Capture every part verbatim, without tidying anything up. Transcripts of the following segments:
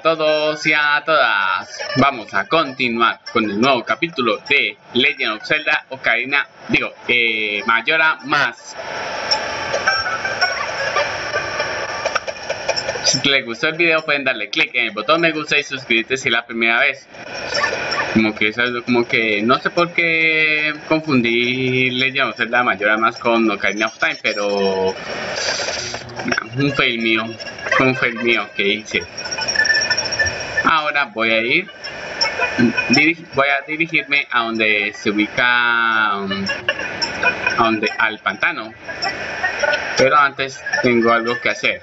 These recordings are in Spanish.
todos y a todas. Vamos a continuar con el nuevo capítulo de Legend of Zelda Ocarina, digo, eh, Majora Mask. Si les gustó el video pueden darle click en el botón me gusta y suscribirte si es la primera vez. Como que eso es como que no sé por qué confundí Legend of Zelda Majora Mask con Ocarina of Time, pero no, un fail mío, un fail mío que hice. Ahora voy a ir, voy a dirigirme a donde se ubica, um, a donde, al pantano. Pero antes tengo algo que hacer.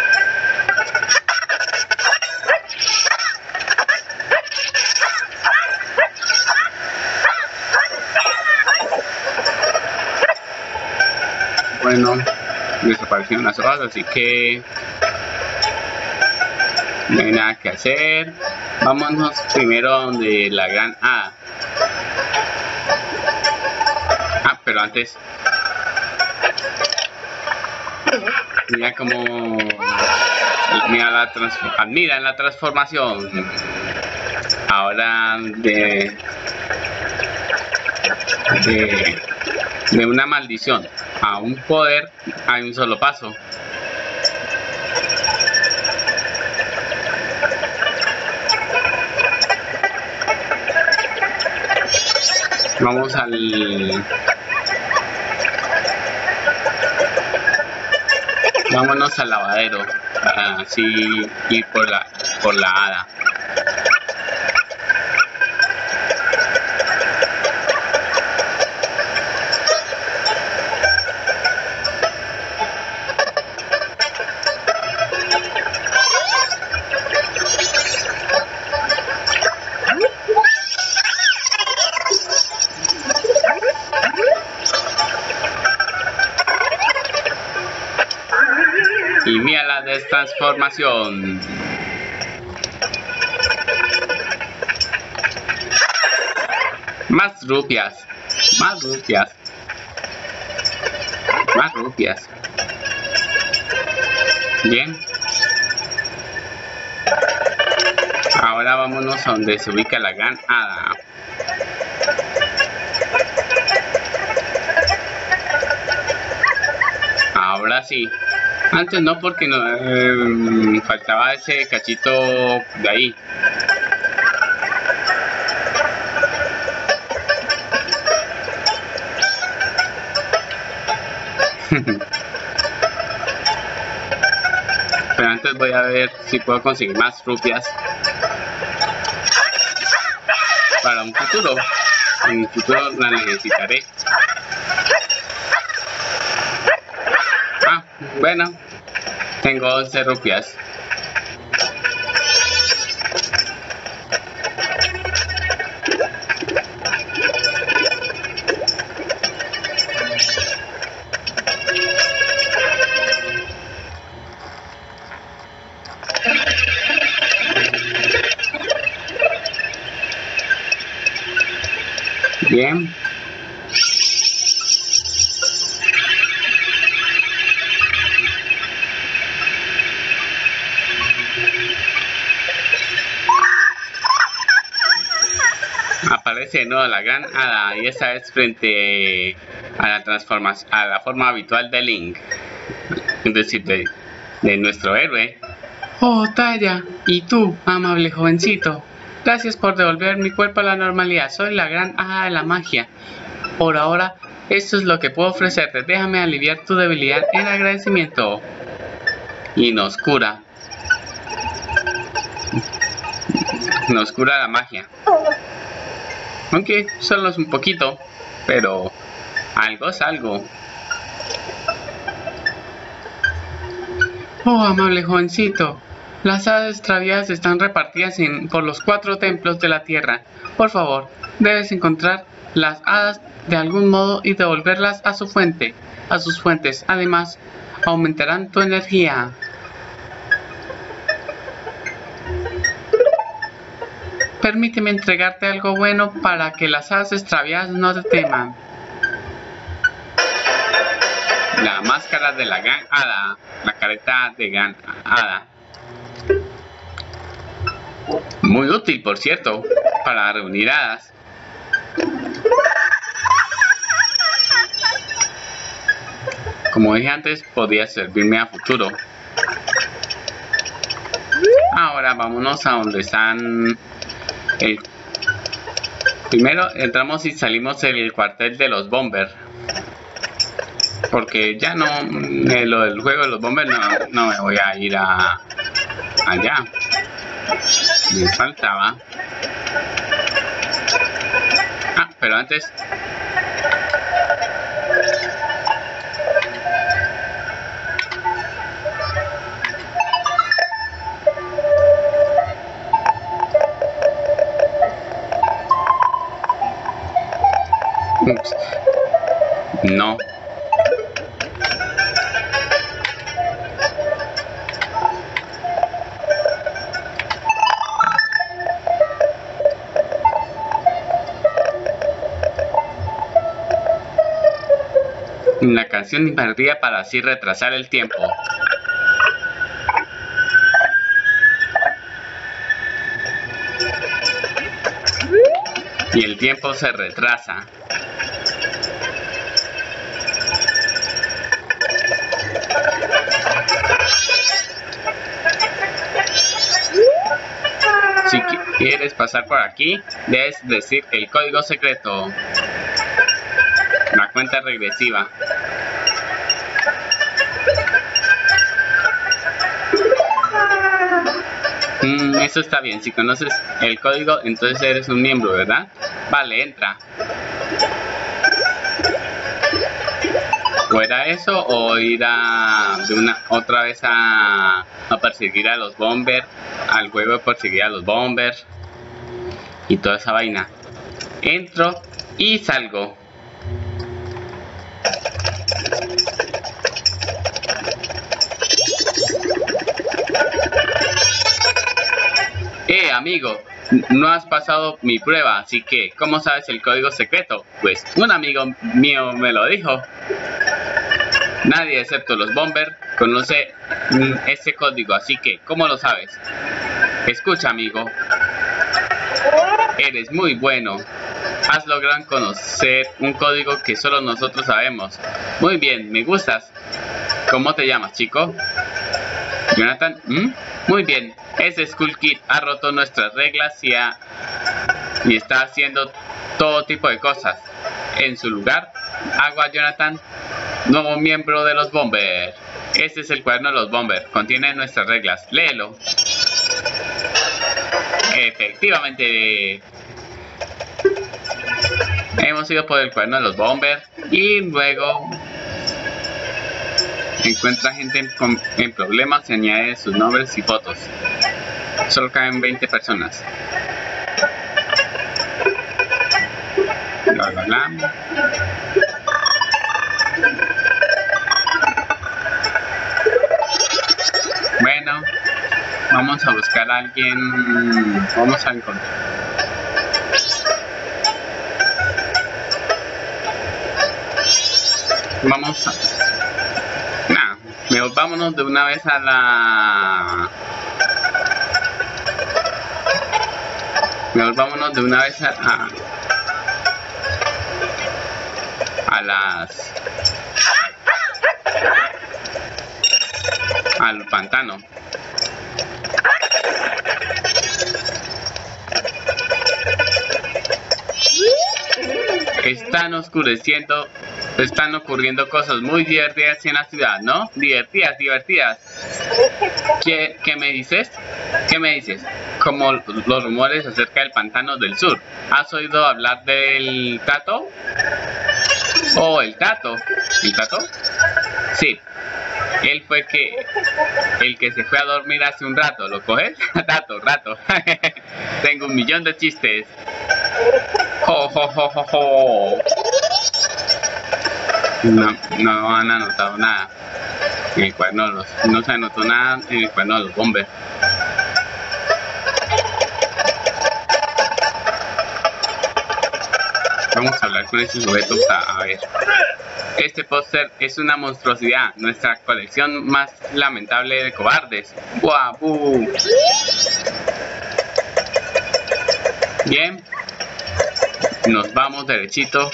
Bueno, desaparecieron las hojas, así que no hay nada que hacer. Vámonos primero a donde la gran hada. Ah, pero antes mira como mira la admira la transformación ahora de de, de una maldición a un poder hay un solo paso. Vamos al vámonos al lavadero para así ir por la por la hada. Y mira la destransformación. Más rupias. Más rupias. Más rupias. Bien. Ahora vámonos a donde se ubica la gran hada. Ahora sí. Antes no, porque no eh, faltaba ese cachito de ahí. Pero antes voy a ver si puedo conseguir más rupias para un futuro. En el futuro la necesitaré. Ah, bueno, tengo once rupias. Bien. Aparece no la gran hada y esta vez frente a la transformación, a la forma habitual de Link, es decir, de, de nuestro héroe. Oh, Taya, y tú, amable jovencito, gracias por devolver mi cuerpo a la normalidad. Soy la gran hada de la magia. Por ahora, esto es lo que puedo ofrecerte. Déjame aliviar tu debilidad en agradecimiento. Y nos cura. Nos cura la magia. Aunque solo es un poquito, pero algo es algo. Oh, amable jovencito, las hadas extraviadas están repartidas en, por los cuatro templos de la tierra. Por favor, debes encontrar las hadas de algún modo y devolverlas a su fuente, a sus fuentes. Además, aumentarán tu energía. Permíteme entregarte algo bueno para que las hadas extraviadas no te teman. La máscara de la gran hada, la careta de gran hada. Muy útil, por cierto, para reunir hadas. Como dije antes, podría servirme a futuro. Ahora vámonos a donde están el... Primero entramos y salimos del cuartel de los Bombers. Porque ya no, eh, lo del juego de los Bombers no, no me voy a ir a allá. Me faltaba. Ah, pero antes... Ups. No. La canción invertida para así retrasar el tiempo. Y el tiempo se retrasa. Si quieres pasar por aquí, debes decir el código secreto. La cuenta regresiva. Mm, eso está bien. Si conoces el código, entonces eres un miembro, ¿verdad? Vale, entra. ¿O era eso o ir a de una otra vez a, a perseguir a los Bombers? Al juego de perseguir a los Bombers y toda esa vaina. Entro y salgo. Eh, amigo, no has pasado mi prueba, así que, ¿cómo sabes el código secreto? Pues un amigo mío me lo dijo. Nadie excepto los Bombers conoce ese código, así que, ¿cómo lo sabes? Escucha, amigo. Eres muy bueno. Has logrado conocer un código que solo nosotros sabemos. Muy bien, me gustas. ¿Cómo te llamas, chico? Jonathan. ¿Mm? Muy bien. Ese Skull Kid ha roto nuestras reglas y, ha... y está haciendo todo tipo de cosas. En su lugar, hago a Jonathan nuevo miembro de los Bombers. Este es el cuaderno de los Bombers. Contiene nuestras reglas. Léelo. Efectivamente. Hemos ido por el cuaderno de los Bombers y luego encuentra gente en, en problemas y añade sus nombres y fotos. Solo caben veinte personas. Bla, bla, bla. Bueno, vamos a buscar a alguien. Vamos a encontrar. Vamos a... Nah, mejor vámonos de una vez a la... Mejor vámonos de una vez a... A, a las... Al pantano. Están oscureciendo, están ocurriendo cosas muy divertidas en la ciudad, ¿no? Divertidas, divertidas. ¿Qué, qué me dices? ¿Qué me dices? Como los rumores acerca del pantano del sur. ¿Has oído hablar del Tato? Oh, el Tato. ¿El Tato? Sí. Él fue que el que se fue a dormir hace un rato. ¿Lo coges? Tato, rato. Tengo un millón de chistes. Jo, jo, jo, jo, jo. No, no han anotado nada en el cuaderno de los, no se anotó nada en el cuaderno de los Bombers. Vamos a hablar con ese sujeto a, a ver. Este póster es una monstruosidad, nuestra colección más lamentable de cobardes. ¡Guau! Bien. Nos vamos derechito.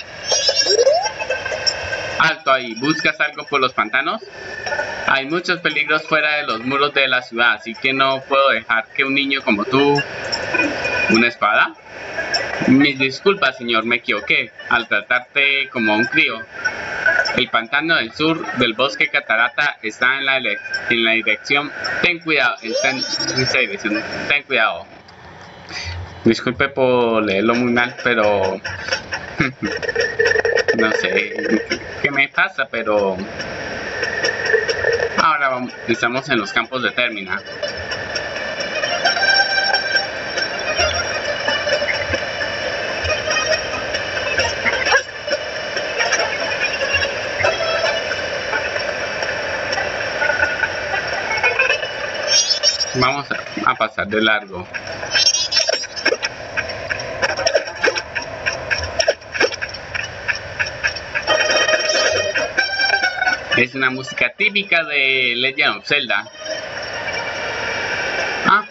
Alto ahí. ¿Buscas algo por los pantanos? Hay muchos peligros fuera de los muros de la ciudad, así que no puedo dejar que un niño como tú... ¿Una espada? Mis disculpas, señor, me equivoqué al tratarte como un crío. El pantano del sur del bosque Catarata está en la, en la dirección. Ten cuidado, está en esa dirección. Ten cuidado. Disculpe por leerlo muy mal, pero no sé qué me pasa, pero ahora vamos, estamos en los campos de Termina. Vamos a, a pasar de largo. Es una música típica de Legend of Zelda. Ah,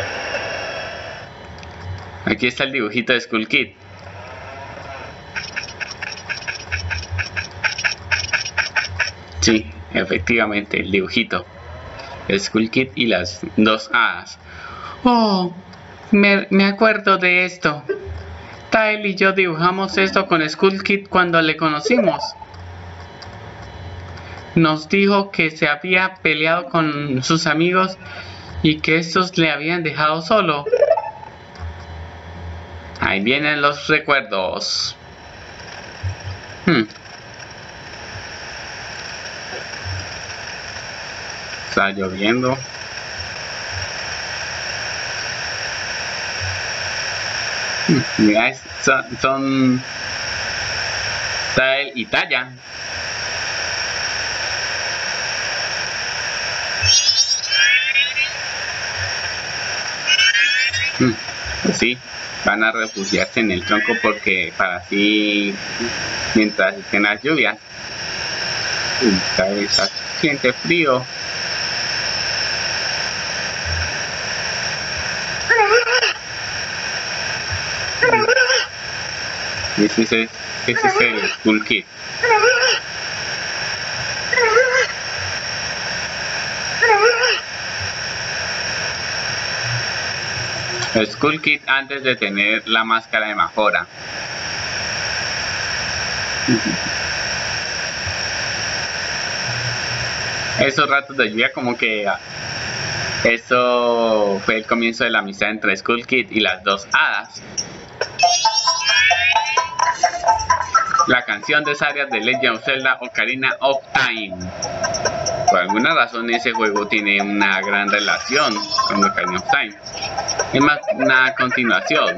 aquí está el dibujito de Skull Kid. Sí, efectivamente, el dibujito. Skull Kid y las dos hadas. Oh, me, me acuerdo de esto. Tael y yo dibujamos esto con Skull Kid cuando le conocimos. Nos dijo que se había peleado con sus amigos y que estos le habían dejado solo. Ahí vienen los recuerdos. Hmm. Está lloviendo. Hmm. Mira, son, son Tael y Taya. Hmm. Pues sí, van a refugiarse en el tronco porque para así mientras estén las lluvias. Tael siente frío. Ese es, ese es el Skull Kid. El Skull Kid antes de tener la máscara de Majora. Esos ratos de lluvia como que eso fue el comienzo de la amistad entre Skull Kid y las dos hadas. La canción de Zarya de Legend of Zelda Ocarina of Time. Por alguna razón ese juego tiene una gran relación con Ocarina of Time. Es más una continuación.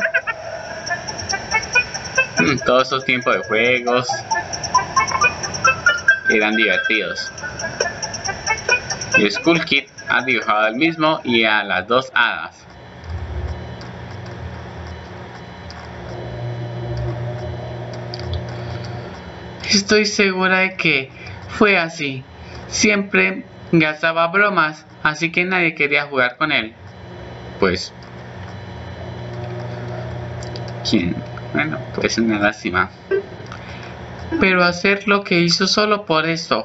Hmm, todos esos tiempos de juegos eran divertidos. Y Skull Kid ha dibujado al mismo y a las dos hadas. Estoy segura de que fue así. Siempre gastaba bromas, así que nadie quería jugar con él. Pues... ¿quién? Bueno, pues una lástima. Pero hacer lo que hizo solo por eso.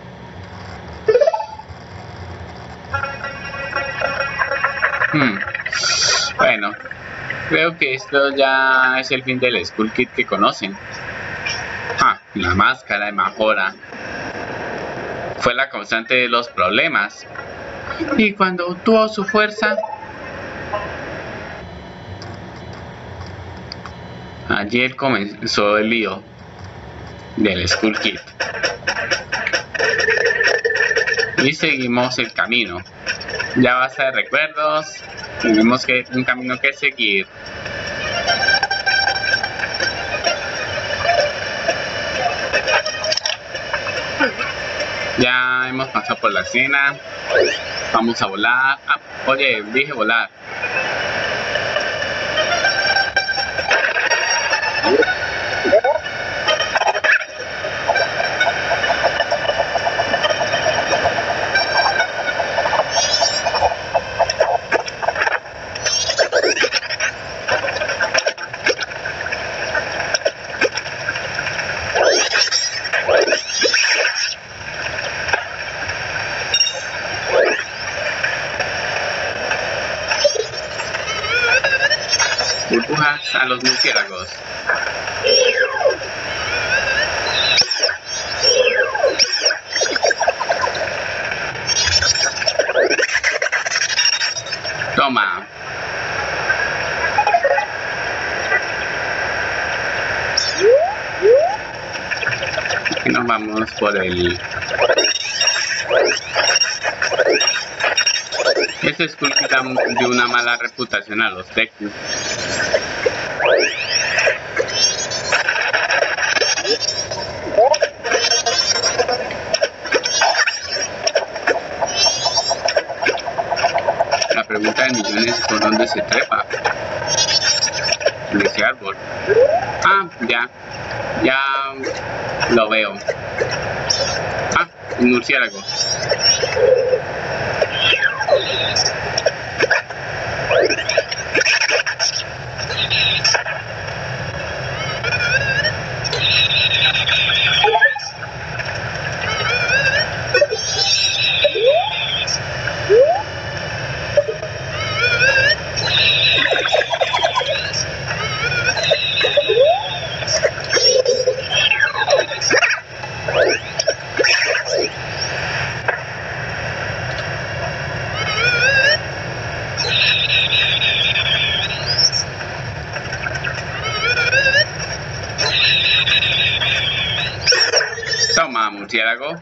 Hmm. Bueno, creo que esto ya es el fin del Skull Kid que conocen. Ah, la máscara de Majora fue la causante de los problemas. Y cuando obtuvo su fuerza, ayer comenzó el lío del Skull Kid. Y seguimos el camino. Ya basta de recuerdos. Tenemos que un camino que seguir. Ya hemos pasado por la escena. Vamos a volar. Ah, oye, dije volar. a los murciélagos. Toma. Y nos vamos por el... Ese Skull quita de una mala reputación a los Deku. La pregunta de millones es por dónde se trepa. En ese árbol. Ah, ya. Ya lo veo. Ah, un murciélago. Toma, murciélago.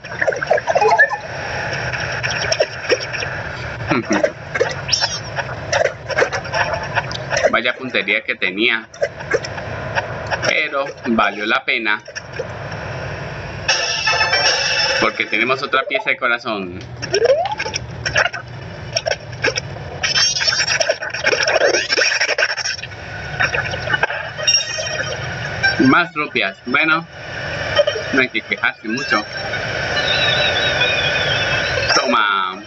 Vaya puntería que tenía. Pero valió la pena. Porque tenemos otra pieza de corazón. Más rupias. Bueno, no hay que quejarse mucho. Toma.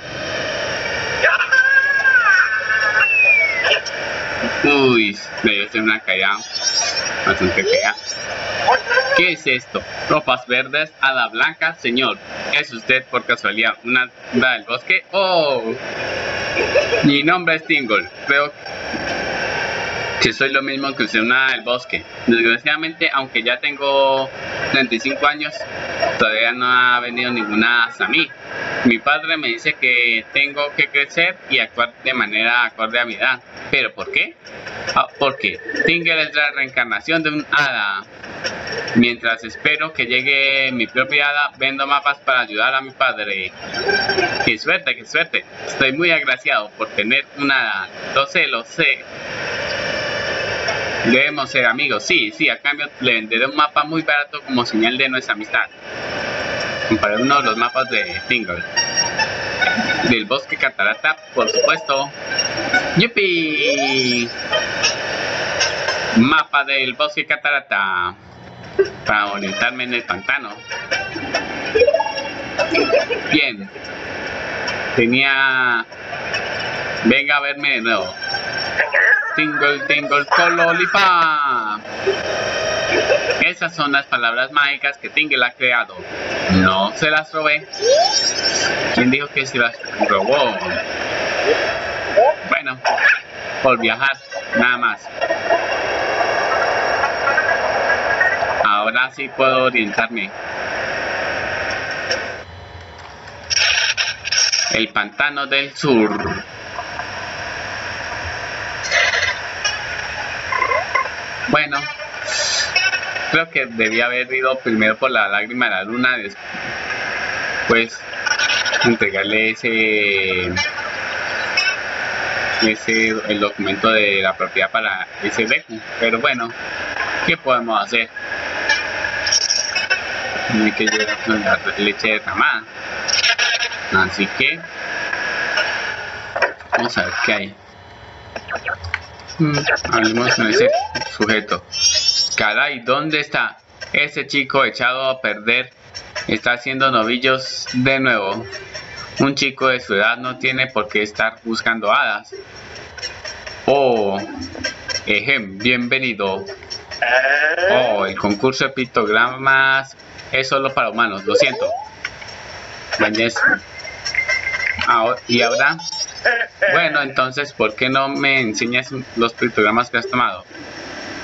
Uy, me dio hacer una caída bastante fea. ¿Qué es esto? Ropas verdes, hada blanca, señor. ¿Es usted por casualidad una hada del bosque? ¡Oh! Mi nombre es Tingle. Creo que soy lo mismo que usted, una hada del bosque. Desgraciadamente, aunque ya tengo treinta y cinco años, todavía no ha venido ninguna hasta mí. Mi padre me dice que tengo que crecer y actuar de manera acorde a mi edad. ¿Pero por qué? Ah, porque Tingle es la reencarnación de un hada. Mientras espero que llegue mi propia hada, vendo mapas para ayudar a mi padre. ¡Qué suerte, qué suerte! Estoy muy agraciado por tener una hada. Lo sé, lo sé. Debemos ser amigos. Sí, sí, a cambio le venderé un mapa muy barato como señal de nuestra amistad. Comparé uno de los mapas de Tingle. Del bosque catarata, por supuesto. ¡Yupi! Mapa del bosque catarata. Para orientarme en el pantano. Bien. Tenía... Venga a verme de nuevo. Tingle, tingle, cololipa. Esas son las palabras mágicas que Tingle ha creado. No se las robé. ¿Quién dijo que se las robó? Bueno, por viajar, nada más. Ahora sí puedo orientarme. El pantano del sur. Bueno, creo que debía haber ido primero por la lágrima de la luna, después entregarle ese, ese el documento de la propiedad para ese Deku. Pero bueno, ¿qué podemos hacer? No hay que llevar la leche derramada. Así que vamos a ver qué hay. Hmm, hablemos con ese sujeto. Caray, ¿dónde está? Ese chico echado a perder está haciendo novillos de nuevo. Un chico de su edad no tiene por qué estar buscando hadas. Oh, ejem, bienvenido. Oh, el concurso de pictogramas es solo para humanos, lo siento. Ahora, ¿y ahora? Bueno, entonces, ¿por qué no me enseñas los pictogramas que has tomado?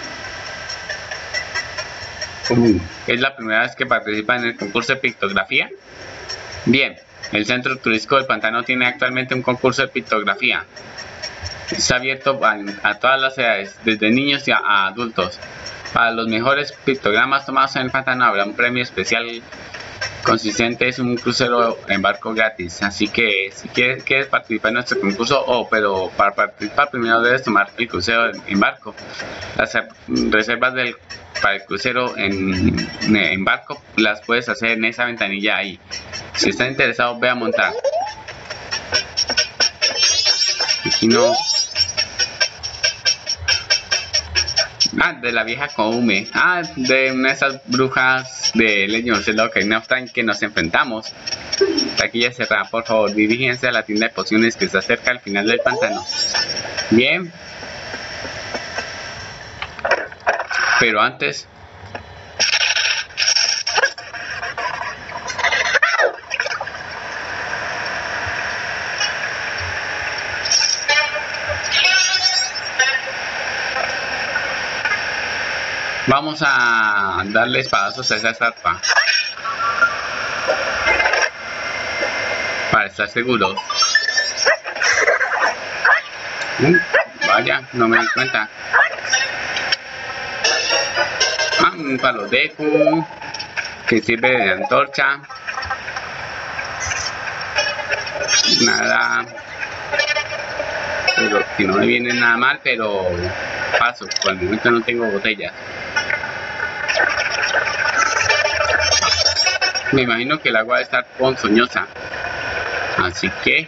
Uh, ¿Es la primera vez que participa en el concurso de pictografía? Bien, el Centro Turístico del Pantano tiene actualmente un concurso de pictografía. Está abierto a, a todas las edades, desde niños y a, a adultos. Para los mejores pictogramas tomados en el pantano habrá un premio especial consistente en un crucero en barco gratis. Así que si quieres, quieres participar en nuestro concurso, oh, pero para participar primero debes tomar el crucero en, en barco. Las reservas del, para el crucero en, en barco las puedes hacer en esa ventanilla ahí. Si estás interesado, ve a montar. Aquí no. Ah, de la vieja Koume. Ah, de una de esas brujas de Legend of Zelda Ocarina of Time que nos enfrentamos. Taquilla cerrada, por favor, diríjense a la tienda de pociones que está cerca al final del pantano. Bien. Pero antes... vamos a darle espadazos a esa estatua para estar seguros. Uh, vaya, no me di cuenta. Ah, un palo Deku que sirve de antorcha. Nada, pero que no me viene nada mal, pero paso, por el momento no tengo botella. Me imagino que el agua debe estar ponzoñosa, así que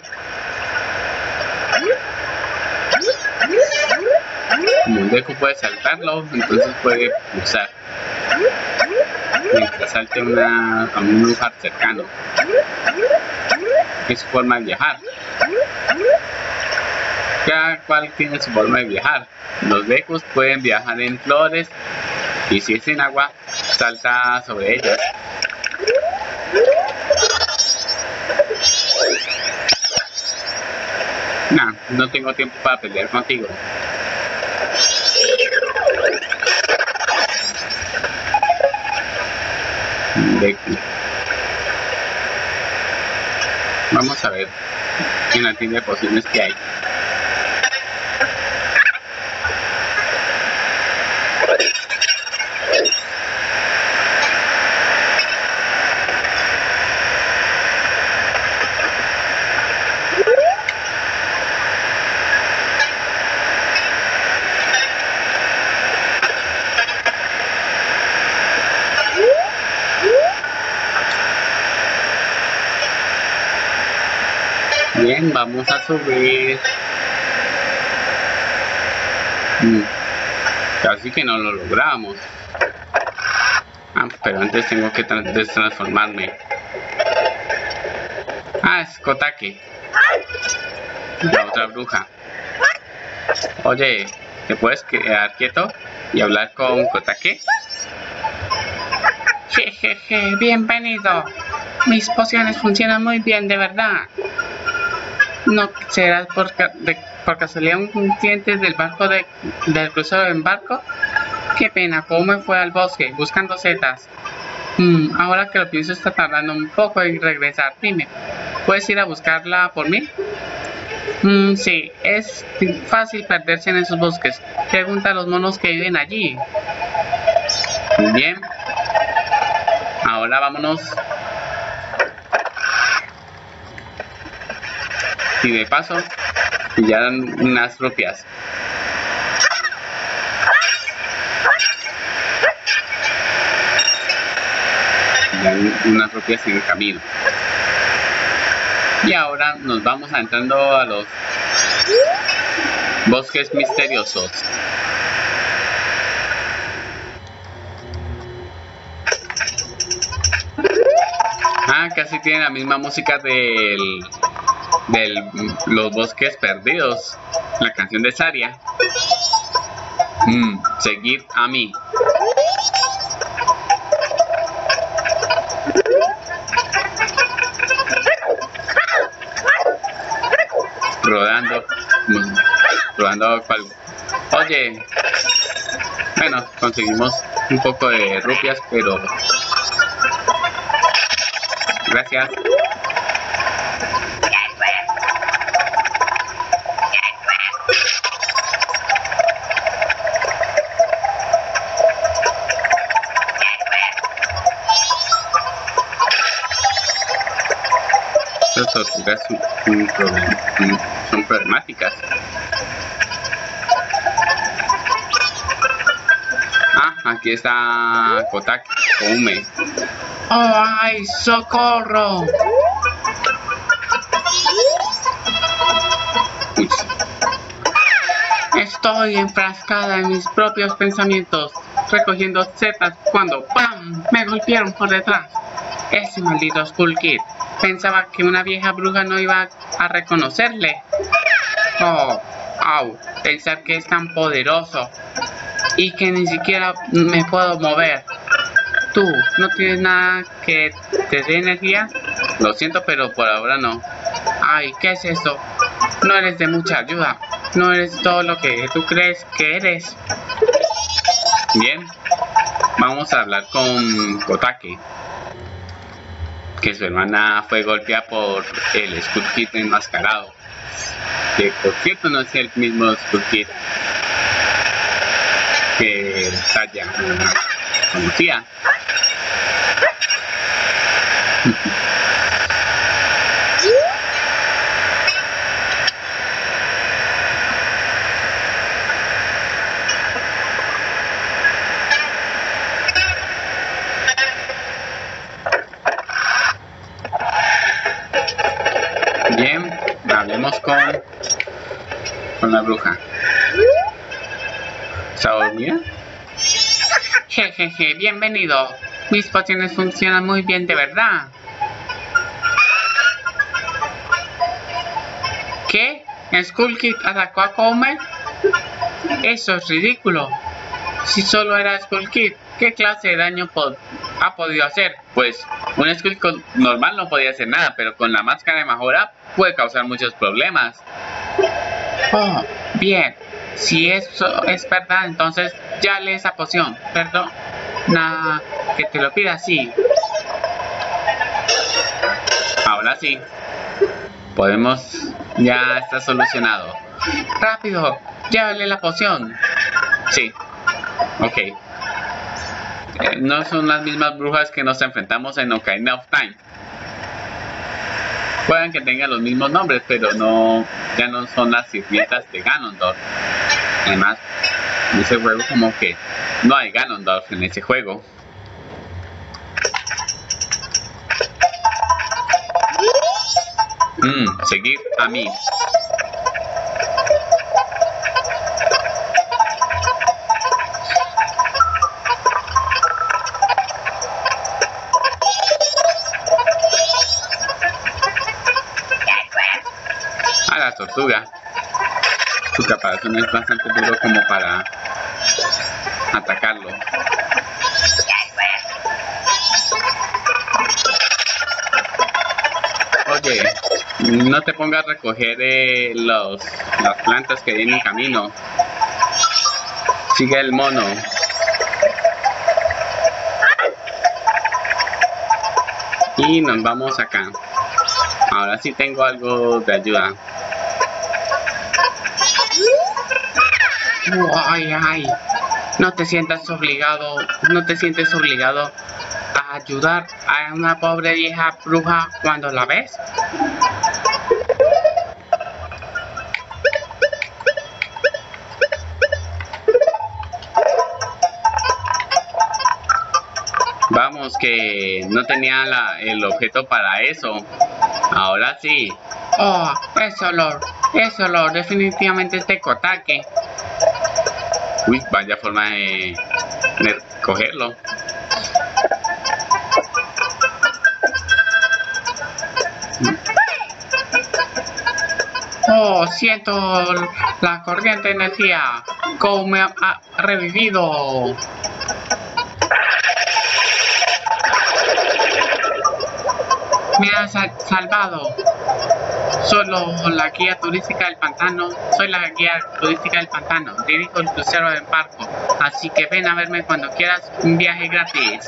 como un Deku puede saltarlo, entonces puede pulsar mientras salte una, a un lugar cercano. Es su forma de viajar. Cada cual tiene su forma de viajar. Los Dekus pueden viajar en flores y si es en agua, salta sobre ellas. No, no tengo tiempo para pelear contigo. Deku. Vamos a ver en la tienda de pociones que hay. Bien, vamos a subir. Mm, casi que no lo logramos. Ah, pero antes tengo que tra destransformarme. Ah, es Kotake, la otra bruja. Oye, ¿te puedes quedar quieto y hablar con Kotake? Jejeje, bienvenido. Mis pociones funcionan muy bien, de verdad. ¿No serás por, ca de, por casualidad un cliente del barco de, del crucero en barco? Qué pena, ¿cómo me fue al bosque buscando setas? Mm, ahora que lo pienso está tardando un poco en regresar. Dime, ¿puedes ir a buscarla por mí? Mm, sí, es fácil perderse en esos bosques. Pregunta a los monos que viven allí. Bien. Ahora vámonos. Y de paso, pillaron unas rupias. Pillaron unas rupias en el camino. Y ahora nos vamos adentrando a los bosques misteriosos. Ah, casi tiene la misma música del... de los bosques perdidos, la canción de Saria. Mm, seguid a mí. Rodando, rodando cual... Oye, Bueno, conseguimos un poco de rupias, pero... Gracias. Las tortugas son, son, son problemáticas. Ah, aquí está Kotake, Koume. ¡Oh, ay, socorro! Uy. Estoy enfrascada en mis propios pensamientos, recogiendo setas cuando ¡pam! Me golpearon por detrás. Ese maldito Skull Kid. Pensaba que una vieja bruja no iba a reconocerle. Oh, au, pensar que es tan poderoso y que ni siquiera me puedo mover. Tú, ¿no tienes nada que te dé energía? Lo siento, pero por ahora no. Ay, ¿qué es eso? No eres de mucha ayuda. No eres todo lo que tú crees que eres. Bien, vamos a hablar con Kotake, que su hermana fue golpeada por el Skull Kid enmascarado. Que por cierto no es el mismo Skull Kid que Taya conocía. Bien, hablemos con, con la bruja. ¿Está dormida? Jejeje, bienvenido. Mis pociones funcionan muy bien, de verdad. ¿Qué? ¿Skull Kid atacó a Koume? Eso es ridículo. Si solo era Skull Kid, ¿qué clase de daño pod ha podido hacer? Pues un Skull Kid normal no podía hacer nada, pero con la máscara de Majora puede causar muchos problemas. Oh, bien. Si eso es verdad, entonces ya lee esa poción. Perdón. Nada, que te lo pida así. Ahora sí. Podemos... Ya está solucionado. ¡Rápido! ¡Llévale la poción! Sí. Ok. Eh, no son las mismas brujas que nos enfrentamos en Ocarina of Time. Pueden que tengan los mismos nombres, pero no... Ya no son las sirvientas de Ganondorf. Además, en ese juego como que no hay Ganondorf en ese juego. Mmm, seguir a mí. A la tortuga. Su caparazón es bastante duro como para atacarlo. Oye, no te pongas a recoger eh, los, las plantas que hay en el camino. Sigue el mono. Y nos vamos acá. Ahora sí tengo algo de ayuda. Ay, ay, no te sientas obligado, no te sientes obligado a ayudar a una pobre vieja bruja cuando la ves. Vamos, que no tenía la, el objeto para eso. Ahora sí. Oh, ese olor, ese olor, definitivamente es de Kotake. Uy, vaya forma de, de cogerlo. Oh, siento la corriente de energía. Koume ha, ha revivido. Me ha sal salvado. Solo la guía turística del pantano. Soy la guía turística del pantano. Dirijo el crucero del barco Así que ven a verme cuando quieras, un viaje gratis.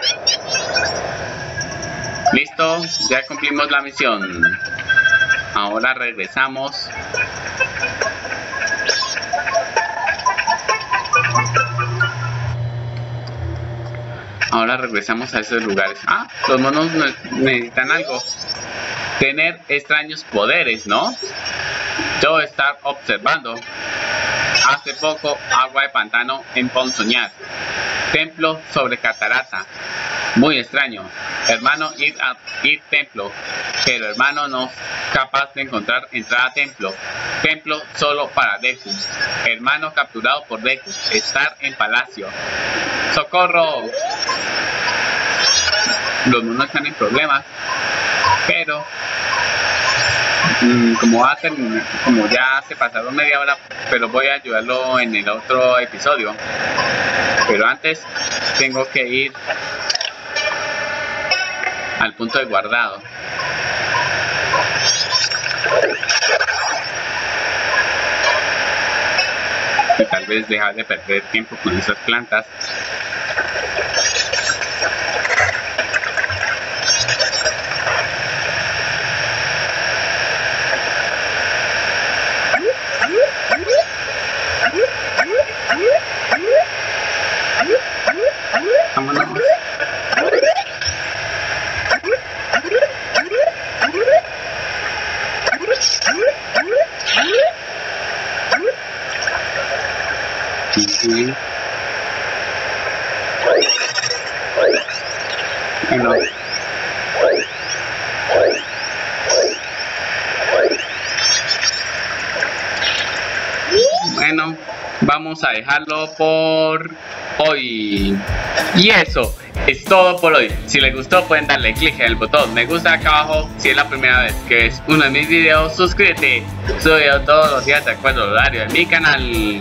Listo, ya cumplimos la misión. Ahora regresamos. Ahora regresamos a esos lugares. Ah, los monos necesitan algo. Tener extraños poderes, ¿no? Yo estar observando. Hace poco, agua de pantano en Ponzoñar. Templo sobre catarata. Muy extraño. Hermano, ir a ir templo. Pero hermano no capaz de encontrar entrada a templo. Templo solo para Deku. Hermano capturado por Deku. Estar en palacio. ¡Socorro! Los monos están en problemas. Pero mmm, como, va a terminar, como ya se pasaron media hora, pero voy a ayudarlo en el otro episodio. Pero antes tengo que ir al punto de guardado. Y tal vez dejar de perder tiempo con esas plantas. Vámonos. Sí. Bueno. Bueno, vamos a dejarlo por hoy. Y eso es todo por hoy. Si les gustó pueden darle clic en el botón me gusta acá abajo. Si es la primera vez que ves uno de mis videos, suscríbete. Subo todos los días de acuerdo al horario de mi canal.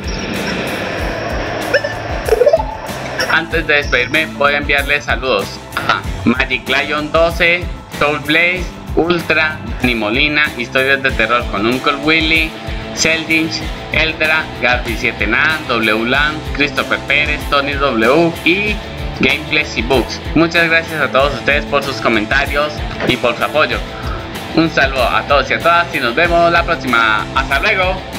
Antes de despedirme voy a enviarles saludos a Magic Lion doce, Soul Blaze, Ultra, Nimolina, Historias de Terror con Uncle Willy, Sheldinch, Eldra, Garby siete Nada, W Lan, Christopher Pérez, Tony W y Gameplays y Books. Muchas gracias a todos ustedes por sus comentarios y por su apoyo. Un saludo a todos y a todas y nos vemos la próxima. ¡Hasta luego!